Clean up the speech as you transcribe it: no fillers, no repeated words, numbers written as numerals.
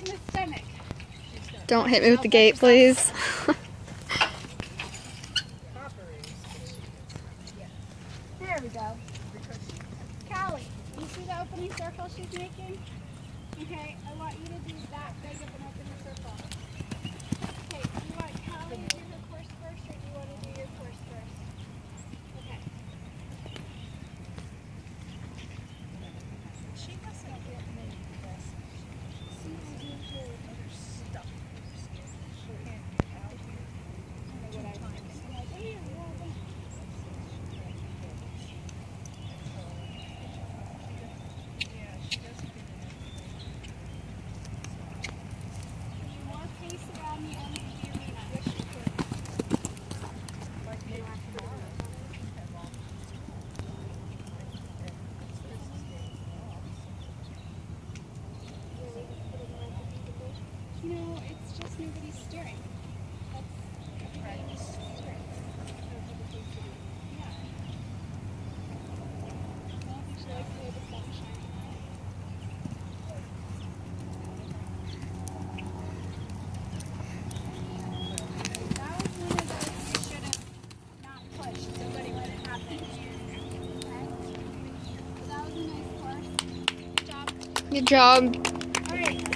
in the stomach. Don't hit me with the gate, please. There we go. Callie, you see the opening circle she's making? Okay, I want you to do that big of an opening circle. Okay, do you want Callie to do her course first, or do you want to do your course first? Okay. She doesn't get many lessons. She sees other stuff. She can't get out here. I don't know what I think. I'm like, hey, no, it's just nobody's steering. That's everybody's steering. Yeah. Well, we should like the way the sun's shining on it. That was one of those you should have not pushed. Somebody let it happen. Okay? So that was a nice course. Good job. Good job. Alright.